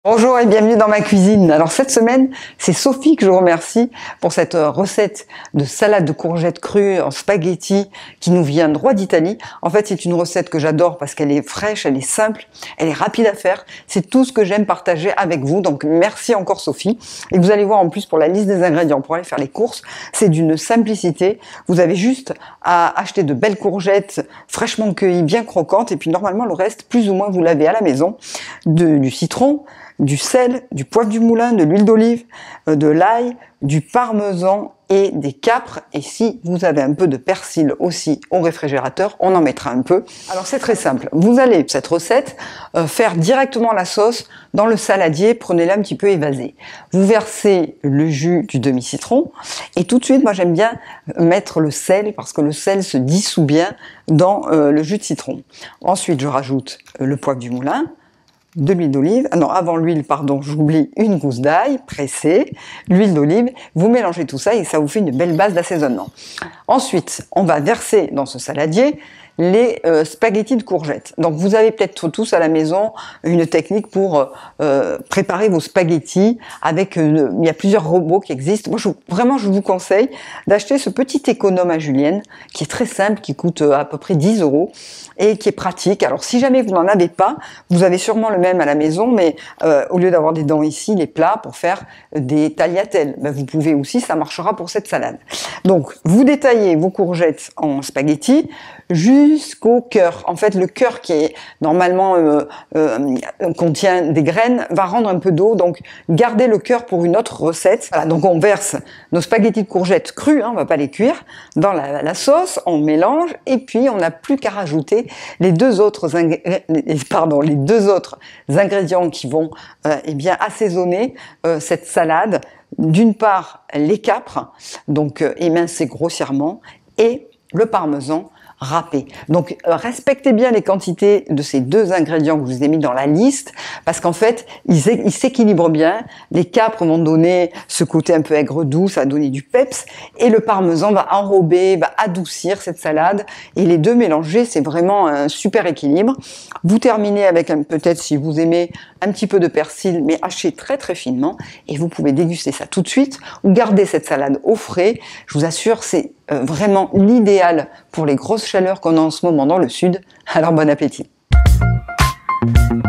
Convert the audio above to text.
Bonjour et bienvenue dans ma cuisine. Alors cette semaine, c'est Sophie que je remercie pour cette recette de salade de courgettes crues en spaghetti qui nous vient droit d'Italie. En fait, c'est une recette que j'adore parce qu'elle est fraîche, elle est simple, elle est rapide à faire. C'est tout ce que j'aime partager avec vous. Donc merci encore Sophie. Et vous allez voir en plus pour la liste des ingrédients pour aller faire les courses, c'est d'une simplicité. Vous avez juste à acheter de belles courgettes fraîchement cueillies, bien croquantes. Et puis normalement le reste, plus ou moins, vous l'avez à la maison. Du citron, du sel, du poivre du moulin, de l'huile d'olive, de l'ail, du parmesan et des capres. Et si vous avez un peu de persil aussi au réfrigérateur, on en mettra un peu. Alors c'est très simple. Vous allez, cette recette, faire directement la sauce dans le saladier. Prenez-la un petit peu évasée. Vous versez le jus du demi-citron et tout de suite, moi j'aime bien mettre le sel parce que le sel se dissout bien dans le jus de citron. Ensuite, je rajoute le poivre du moulin, de l'huile d'olive, non avant l'huile pardon, j'oublie une gousse d'ail pressée, l'huile d'olive, vous mélangez tout ça et ça vous fait une belle base d'assaisonnement. Ensuite, on va verser dans ce saladier les spaghettis de courgettes. Donc vous avez peut-être tous à la maison une technique pour préparer vos spaghettis avec, il y a plusieurs robots qui existent. Moi je vous conseille d'acheter ce petit économe à julienne qui est très simple, qui coûte à peu près 10 € et qui est pratique. Alors si jamais vous n'en avez pas, vous avez sûrement le même à la maison, mais au lieu d'avoir des dents ici, les plats pour faire des tagliatelles, ben, vous pouvez aussi, ça marchera pour cette salade. Donc vous détaillez vos courgettes en spaghettis jusqu'au cœur. En fait, le cœur qui est normalement contient des graines va rendre un peu d'eau. Donc, gardez le cœur pour une autre recette. Voilà, donc on verse nos spaghettis de courgettes crus, on va pas les cuire, dans la sauce. On mélange et puis on n'a plus qu'à rajouter les deux autres ingrédients qui vont assaisonner cette salade. D'une part, les capres, donc émincés grossièrement, et le parmesan râpé. Donc respectez bien les quantités de ces deux ingrédients que je vous ai mis dans la liste parce qu'en fait ils s'équilibrent bien. Les capres vont donner ce côté un peu aigre doux, ça va donner du peps et le parmesan va enrober, va adoucir cette salade et les deux mélangés c'est vraiment un super équilibre. Vous terminez avec peut-être si vous aimez un petit peu de persil mais haché très très finement et vous pouvez déguster ça tout de suite ou garder cette salade au frais. Je vous assure c'est vraiment l'idéal pour les grosses chaleurs qu'on a en ce moment dans le sud. Alors bon appétit!